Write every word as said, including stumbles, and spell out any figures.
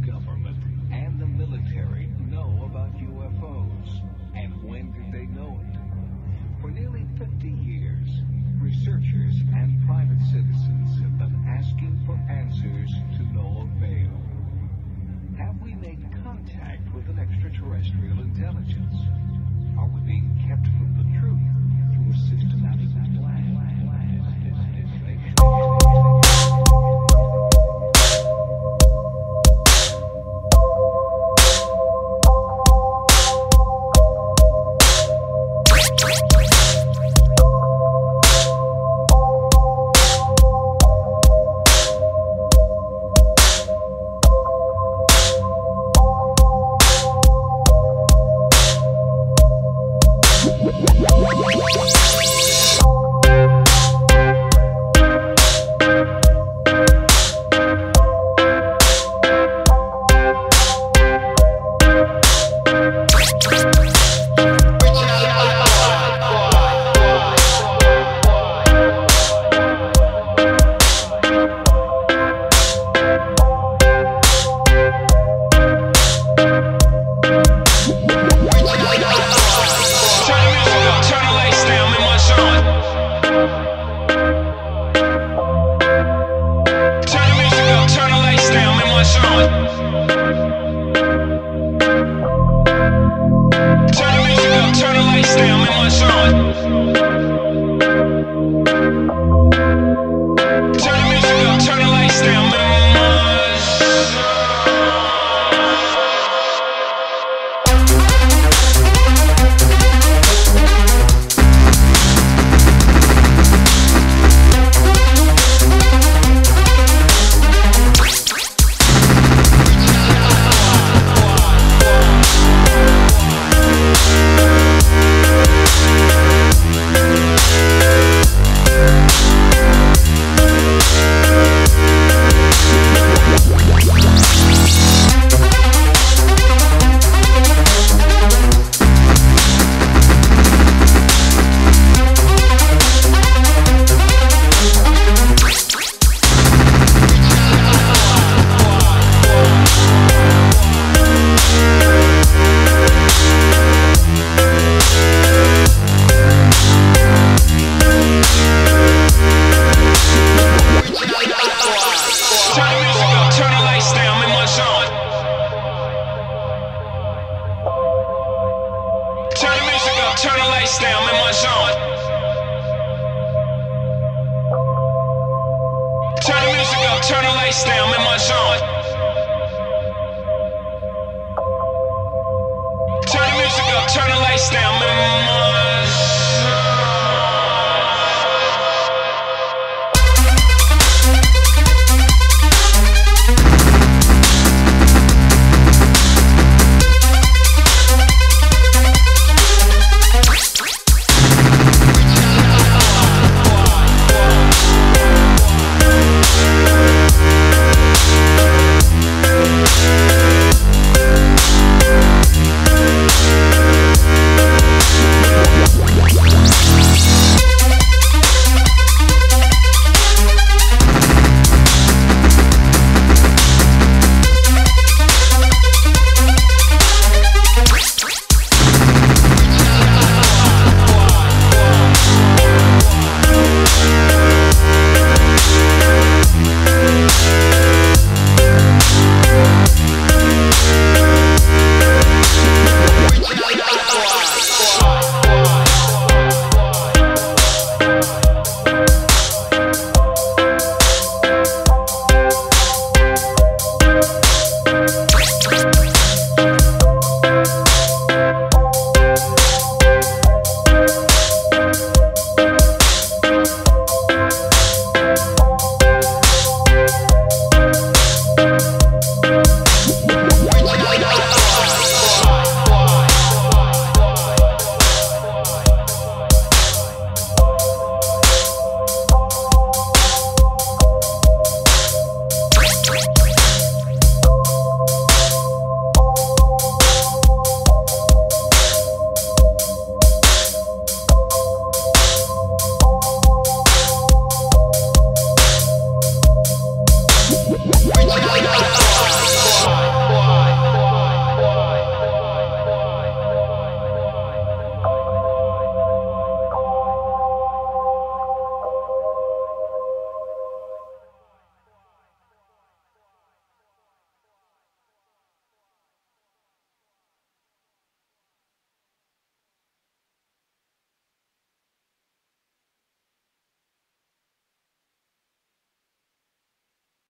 government and the military know about U F Os? And when did they know it? For nearly fifty years, researchers and private citizens have been asking for answers to no avail. Have we made contact with an extraterrestrial intelligence? Are we being kept from the truth through a systematic plan? Turn the lights down, I'm in my zone. Turn the music up, turn the lights down, I'm in my zone.